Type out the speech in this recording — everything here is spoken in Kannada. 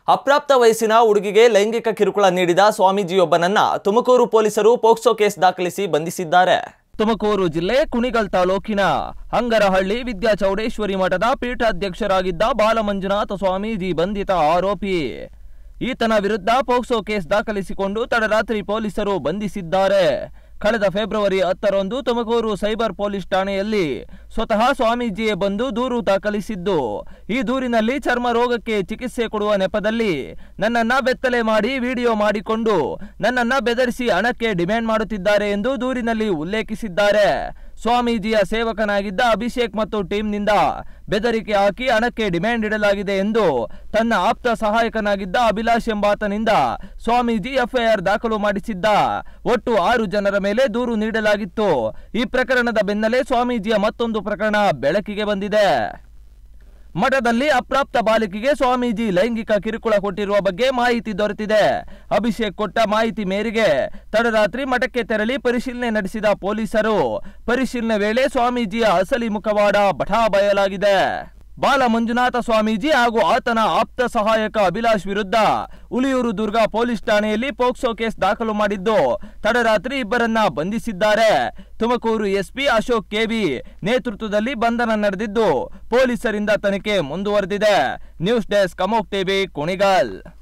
ಅಪ್ರಾಪ್ತ ವಯಸ್ಸಿನ ಹುಡುಗಿಗೆ ಲೈಂಗಿಕ ಕಿರುಕುಳ ನೀಡಿದ ಸ್ವಾಮೀಜಿಯೊಬ್ಬನನ್ನ ತುಮಕೂರು ಪೊಲೀಸರು ಪೋಕ್ಸೋ ಕೇಸ್ ದಾಖಲಿಸಿ ಬಂಧಿಸಿದ್ದಾರೆ. ತುಮಕೂರು ಜಿಲ್ಲೆ ಕುಣಿಗಲ್ ತಾಲೂಕಿನ ಹಂಗರಹಳ್ಳಿ ವಿದ್ಯಾಚೌಡೇಶ್ವರಿ ಮಠದ ಪೀಠಾಧ್ಯಕ್ಷರಾಗಿದ್ದ ಬಾಲಮಂಜುನಾಥ ಸ್ವಾಮೀಜಿ ಬಂಧಿತ ಆರೋಪಿ. ಈತನ ವಿರುದ್ಧ ಪೋಕ್ಸೋ ಕೇಸ್ ದಾಖಲಿಸಿಕೊಂಡು ತಡರಾತ್ರಿ ಪೊಲೀಸರು ಬಂಧಿಸಿದ್ದಾರೆ. ಕಳೆದ ಫೆಬ್ರವರಿ 10ರಂದು ತುಮಕೂರು ಸೈಬರ್ ಪೊಲೀಸ್ ಠಾಣೆಯಲ್ಲಿ ಸ್ವತಃ ಸ್ವಾಮೀಜಿಯೇ ಬಂದು ದೂರು ದಾಖಲಿಸಿದ್ದು, ಈ ದೂರಿನಲ್ಲಿ ಚರ್ಮ ರೋಗಕ್ಕೆ ಚಿಕಿತ್ಸೆ ಕೊಡುವ ನೆಪದಲ್ಲಿ ನನ್ನನ್ನ ಬೆತ್ತಲೆ ಮಾಡಿ ವಿಡಿಯೋ ಮಾಡಿಕೊಂಡು ನನ್ನನ್ನ ಬೆದರಿಸಿ ಹಣಕ್ಕೆ ಡಿಮ್ಯಾಂಡ್ ಮಾಡುತ್ತಿದ್ದಾರೆ ಎಂದು ದೂರಿನಲ್ಲಿ ಉಲ್ಲೇಖಿಸಿದ್ದಾರೆ. ಸ್ವಾಮೀಜಿಯ ಸೇವಕನಾಗಿದ್ದ ಅಭಿಷೇಕ್ ಮತ್ತು ಟೀಮ್ನಿಂದ ಬೆದರಿಕೆ ಹಾಕಿ ಹಣಕ್ಕೆ ಡಿಮ್ಯಾಂಡ್ ಇಡಲಾಗಿದೆ ಎಂದು ತನ್ನ ಆಪ್ತ ಸಹಾಯಕನಾಗಿದ್ದ ಅಭಿಲಾಷ್ ಎಂಬಾತನಿಂದ ಸ್ವಾಮೀಜಿ ಎಫ್ಐಆರ್ ದಾಖಲು ಮಾಡಿಸಿದ್ದ. ಒಟ್ಟು 6 ಜನರ ಮೇಲೆ ದೂರು ನೀಡಲಾಗಿತ್ತು. ಈ ಪ್ರಕರಣದ ಬೆನ್ನಲ್ಲೇ ಸ್ವಾಮೀಜಿಯ ಮತ್ತೊಂದು ಪ್ರಕರಣ ಬೆಳಕಿಗೆ ಬಂದಿದೆ. ಮಠದಲ್ಲಿ ಅಪ್ರಾಪ್ತ ಬಾಲಕಿಗೆ ಸ್ವಾಮೀಜಿ ಲೈಂಗಿಕ ಕಿರುಕುಳ ಕೊಟ್ಟಿರುವ ಬಗ್ಗೆ ಮಾಹಿತಿ ದೊರೆತಿದೆ. ಅಭಿಷೇಕ್ ಕೊಟ್ಟ ಮಾಹಿತಿ ಮೇರೆಗೆ ತಡರಾತ್ರಿ ಮಠಕ್ಕೆ ತೆರಳಿ ಪರಿಶೀಲನೆ ನಡೆಸಿದ ಪೊಲೀಸರು ಪರಿಶೀಲನೆ ವೇಳೆ ಸ್ವಾಮೀಜಿಯ ಅಸಲಿ ಮುಖವಾಡ ಬಟಾ ಬಯಲಾಗಿದೆ. ಬಾಲ ಮಂಜುನಾಥ ಸ್ವಾಮೀಜಿ ಹಾಗೂ ಆತನ ಆಪ್ತ ಸಹಾಯಕ ಅಭಿಲಾಷ್ ವಿರುದ್ಧ ಉಳಿಯೂರು ದುರ್ಗ ಪೊಲೀಸ್ ಠಾಣೆಯಲ್ಲಿ ಪೋಕ್ಸೋ ಕೇಸ್ ದಾಖಲು ಮಾಡಿದ್ದು ತಡರಾತ್ರಿ ಇಬ್ಬರನ್ನ ಬಂಧಿಸಿದ್ದಾರೆ. ತುಮಕೂರು ಎಸ್ಪಿ ಅಶೋಕ್ ಕೆಬಿ ನೇತೃತ್ವದಲ್ಲಿ ಬಂಧನ ನಡೆದಿದ್ದು ಪೊಲೀಸರಿಂದ ತನಿಖೆ ಮುಂದುವರೆದಿದೆ. News desk Amogh TV Kunigal.